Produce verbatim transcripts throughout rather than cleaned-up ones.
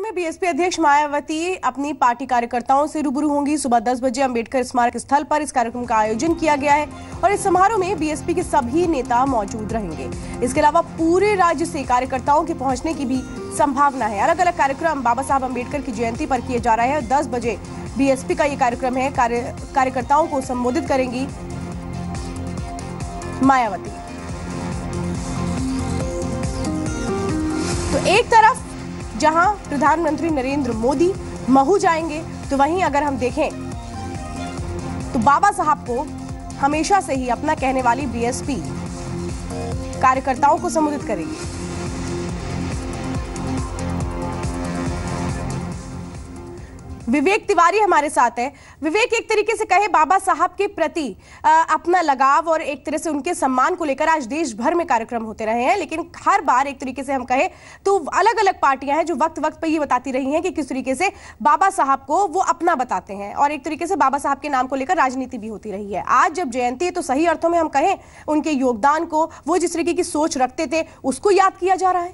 में बीएसपी अध्यक्ष मायावती अपनी पार्टी कार्यकर्ताओं से रूबरू होंगी। सुबह दस बजे अंबेडकर स्मारक स्थल पर इस कार्यक्रम का आयोजन किया गया है और इस समारोह में बीएसपी के सभी नेता मौजूद रहेंगे। इसके अलावा पूरे राज्य से कार्यकर्ताओं के पहुंचने की भी संभावना है। अलग अलग कार्यक्रम बाबा साहब अंबेडकर की जयंती पर किए जा रहे हैं। दस बजे बीएसपी का ये कार्यक्रम है। कार्य कार्यकर्ताओं को संबोधित करेंगी मायावती। तो एक तरफ जहां प्रधानमंत्री नरेंद्र मोदी महू जाएंगे, तो वहीं अगर हम देखें तो बाबा साहब को हमेशा से ही अपना कहने वाली बीएसपी कार्यकर्ताओं को संबोधित करेगी। विवेक तिवारी हमारे साथ है। विवेक, एक तरीके से कहे बाबा साहब के प्रति अपना लगाव और एक तरह से उनके सम्मान को लेकर आज देश भर में कार्यक्रम होते रहे हैं, लेकिन हर बार एक तरीके से हम कहे तो अलग अलग पार्टियां हैं जो वक्त वक्त पर ये बताती रही हैं कि किस तरीके से बाबा साहब को वो अपना बताते हैं और एक तरीके से बाबा साहब के नाम को लेकर राजनीति भी होती रही है। आज जब जयंती है तो सही अर्थों में हम कहें उनके योगदान को, वो जिस तरीके की सोच रखते थे, उसको याद किया जा रहा है।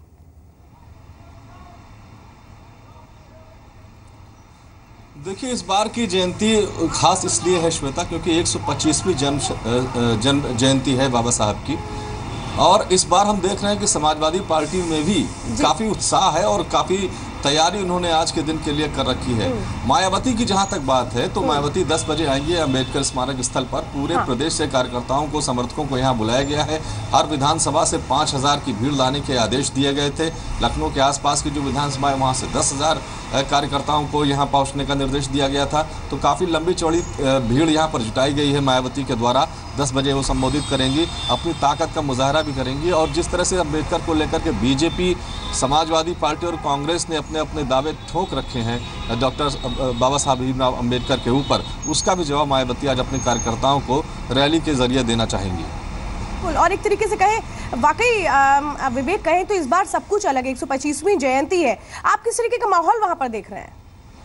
देखिए, इस बार की जयंती खास इसलिए है श्वेता क्योंकि एक सौ पच्चीसवीं जन्म जन्म जयंती है बाबा साहब की, और इस बार हम देख रहे हैं कि समाजवादी पार्टी में भी काफी उत्साह है और काफी तैयारी उन्होंने आज के दिन के लिए कर रखी है। मायावती की जहां तक बात है तो मायावती दस बजे आएंगे अंबेडकर स्मारक स्थल पर। पूरे हाँ। प्रदेश से कार्यकर्ताओं को, समर्थकों को यहां बुलाया गया है। हर विधानसभा से पाँच हजार की भीड़ लाने के आदेश दिए गए थे। लखनऊ के आसपास की जो विधानसभा है वहां से दस हजार कार्यकर्ताओं को यहाँ पहुँचने का निर्देश दिया गया था। तो काफी लंबी चौड़ी भीड़ यहाँ पर जुटाई गई है मायावती के द्वारा। दस बजे वो संबोधित करेंगी, अपनी ताकत का मुजाहरा भी करेंगी। और जिस तरह से अम्बेडकर को लेकर के बीजेपी, समाजवादी पार्टी और कांग्रेस ने अपने अपने दावे ठोक रखे हैं डॉक्टर बाबा साहब भीमराव अम्बेडकर के ऊपर, उसका भी जवाब मायावती आज अपने कार्यकर्ताओं को रैली के जरिए देना चाहेंगी। और एक तरीके से कहें, वाकई विवेक कहें तो इस बार सब कुछ अलग है। एक सौ पच्चीसवीं जयंती है। आप किस तरीके का माहौल वहां पर देख रहे हैं?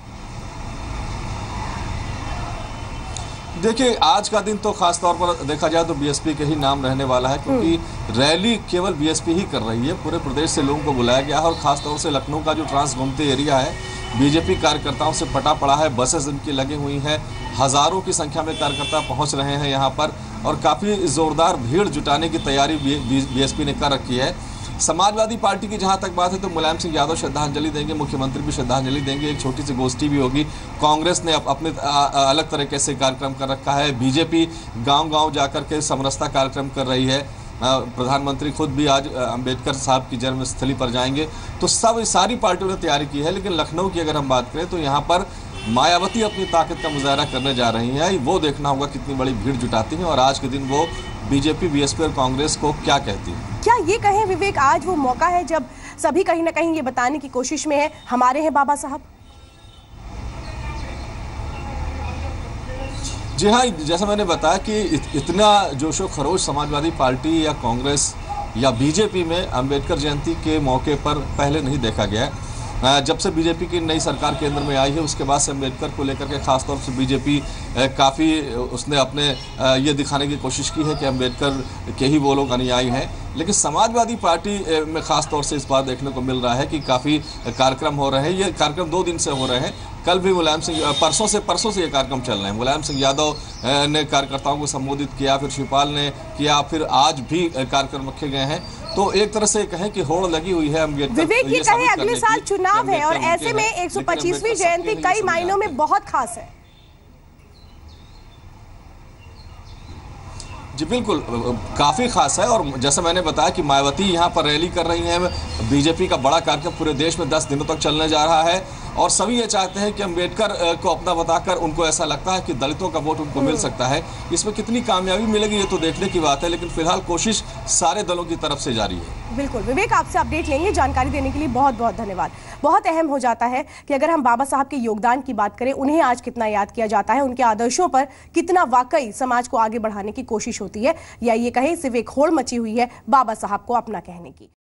देखिए, आज का दिन तो खास तौर पर देखा जाए तो बीएसपी के ही नाम रहने वाला है, क्योंकि रैली केवल बीएसपी ही कर रही है। पूरे प्रदेश से लोगों को बुलाया गया है और खास तौर से लखनऊ का जो ट्रांस गोमती एरिया है बीजेपी कार्यकर्ताओं से पटा पड़ा है। बसेस इनकी लगी हुई हैं, हजारों की संख्या में कार्यकर्ता पहुंच रहे हैं यहाँ पर और काफ़ी जोरदार भीड़ जुटाने की तैयारी बीएसपी ने कर रखी है। समाजवादी पार्टी की जहां तक बात है तो मुलायम सिंह यादव श्रद्धांजलि देंगे, मुख्यमंत्री भी श्रद्धांजलि देंगे, एक छोटी सी गोष्ठी भी होगी। कांग्रेस ने अपने अलग तरीके से कार्यक्रम कर रखा है। बीजेपी गांव-गांव जाकर के समरसता कार्यक्रम कर रही है। प्रधानमंत्री खुद भी आज अंबेडकर साहब की जन्मस्थली पर जाएंगे। तो सब सारी पार्टियों ने तैयारी की है। लेकिन लखनऊ की अगर हम बात करें तो यहाँ पर मायावती अपनी ताकत का मुजाहरा करने जा रही हैं। वो देखना होगा कितनी बड़ी भीड़ जुटाती हैं और आज के दिन वो बीजेपी, बीएसपी और कांग्रेस को क्या कहती है। क्या ये कहें विवेक, आज वो मौका है जब सभी कहीं ना कहीं ये बताने की कोशिश में है हमारे हैं बाबा साहब? जी हाँ, जैसा मैंने बताया कि इतना जोशो खरोश समाजवादी पार्टी या कांग्रेस या बीजेपी में अंबेडकर जयंती के मौके पर पहले नहीं देखा गया। जब से बीजेपी की नई सरकार केंद्र में आई है उसके बाद से अम्बेडकर को लेकर के खासतौर से बीजेपी काफ़ी उसने अपने ये दिखाने की कोशिश की है कि अम्बेडकर के ही वो लोग अनुयायी हैं। लेकिन समाजवादी पार्टी में खास तौर से इस बार देखने को मिल रहा है कि काफ़ी कार्यक्रम हो रहे हैं। ये कार्यक्रम दो दिन से हो रहे हैं। कल भी मुलायम सिंह, परसों से परसों से ये कार्यक्रम चल रहे हैं। मुलायम सिंह यादव ने कार्यकर्ताओं को संबोधित किया, फिर शिवपाल ने किया, फिर आज भी कार्यक्रम रखे गए हैं। तो एक तरह से कहें कि होड़ लगी हुई है अम्बेडकर। विवेक, ये कहें अगले साल चुनाव है और ऐसे में एक सौ पच्चीसवीं जयंती कई मायनों में बहुत खास है। जी बिल्कुल, काफ़ी खास है। और जैसा मैंने बताया कि मायावती यहाँ पर रैली कर रही हैं। बीजेपी का बड़ा कार्यक्रम पूरे देश में दस दिनों तक चलने जा रहा है और सभी ये चाहते हैं कि अम्बेडकर को अपना बताकर उनको ऐसा लगता है कि दलितों का वोट उनको मिल सकता है। इसमें कितनी कामयाबी मिलेगी ये तो देखने की बात है, लेकिन फिलहाल कोशिश सारे दलों की तरफ से जारी है। बिल्कुल विवेक, आपसे अपडेट लेंगे। जानकारी देने के लिए बहुत बहुत धन्यवाद। बहुत अहम हो जाता है कि अगर हम बाबा साहब के योगदान की बात करें, उन्हें आज कितना याद किया जाता है, उनके आदर्शों पर कितना वाकई समाज को आगे बढ़ाने की कोशिश होती है, या ये कहें सिर्फ एक होड़ मची हुई है बाबा साहब को अपना कहने की।